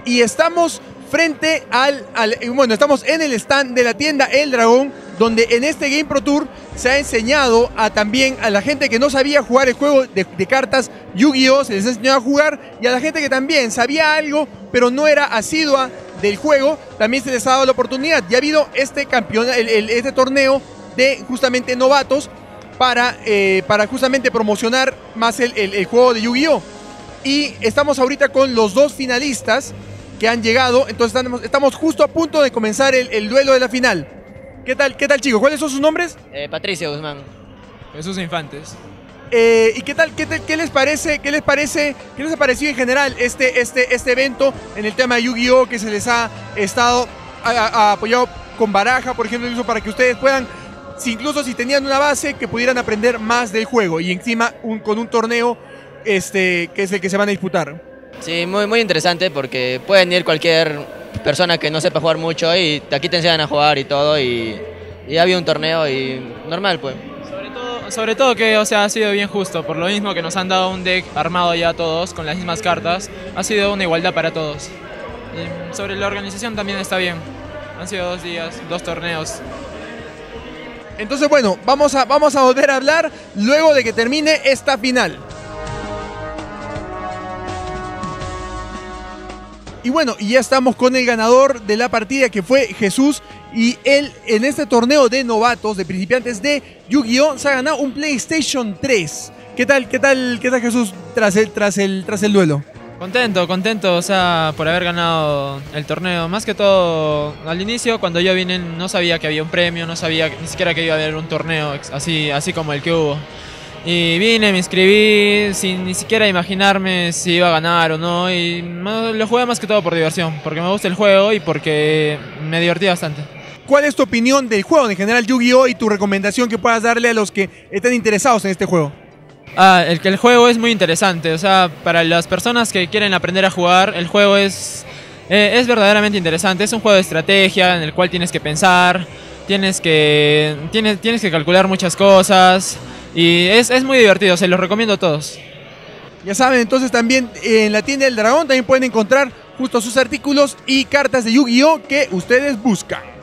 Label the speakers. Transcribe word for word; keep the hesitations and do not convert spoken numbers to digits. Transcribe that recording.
Speaker 1: y estamos frente al, al, bueno, estamos en el stand de la tienda El Dragón, donde en este Game Pro Tour se ha enseñado a también a la gente que no sabía jugar el juego de, de cartas Yu-Gi-Oh! Se les ha enseñado a jugar, y a la gente que también sabía algo, pero no era asidua del juego, también se les ha dado la oportunidad. Y ha habido este campeón, el, el, este torneo de justamente novatos para, eh, para justamente promocionar más el, el, el juego de Yu-Gi-Oh! Y estamos ahorita con los dos finalistas que han llegado, entonces estamos, estamos justo a punto de comenzar el, el duelo de la final. ¿Qué tal, qué tal, chicos? ¿Cuáles son sus nombres?
Speaker 2: Eh, Patricio Guzmán.
Speaker 3: Jesús Infantes.
Speaker 1: Eh, ¿Y qué tal, qué, tal, qué les parece, qué les parece, qué les ha parecido en general este, este, este evento en el tema de Yu-Gi-Oh! Que se les ha estado a, a, apoyado con baraja, por ejemplo, incluso para que ustedes puedan, si incluso si tenían una base, que pudieran aprender más del juego, y encima un, con un torneo este, que es el que se van a disputar?
Speaker 2: Sí, muy, muy interesante, porque pueden ir cualquier persona que no sepa jugar mucho y aquí te enseñan a jugar y todo, y, y había un torneo y normal, pues.
Speaker 3: Sobre todo, sobre todo que, o sea, ha sido bien justo, por lo mismo que nos han dado un deck armado ya todos con las mismas cartas, ha sido una igualdad para todos. Y sobre la organización también está bien, han sido dos días, dos torneos.
Speaker 1: Entonces, bueno, vamos a, vamos a volver a hablar luego de que termine esta final. Y bueno, y ya estamos con el ganador de la partida, que fue Jesús, y él en este torneo de novatos, de principiantes de Yu-Gi-Oh! Se ha ganado un PlayStation tres. ¿Qué tal, qué tal, qué tal, Jesús, tras el, tras el, tras el duelo?
Speaker 3: Contento, contento, o sea, por haber ganado el torneo. Más que todo, al inicio, cuando yo vine, no sabía que había un premio, no sabía ni siquiera que iba a haber un torneo así, así como el que hubo. Y vine, me inscribí sin ni siquiera imaginarme si iba a ganar o no, y lo jugué más que todo por diversión, porque me gusta el juego y porque me divertí bastante.
Speaker 1: ¿Cuál es tu opinión del juego en general Yu-Gi-Oh! Y tu recomendación que puedas darle a los que estén interesados en este juego?
Speaker 3: Ah, el que el juego es muy interesante, o sea, para las personas que quieren aprender a jugar, el juego es, eh, es verdaderamente interesante. Es un juego de estrategia en el cual tienes que pensar, tienes que, tienes, tienes que calcular muchas cosas. Y es, es muy divertido, se los recomiendo a todos.
Speaker 1: Ya saben, entonces también en la tienda del Dragón también pueden encontrar justo sus artículos y cartas de Yu-Gi-Oh! Que ustedes buscan.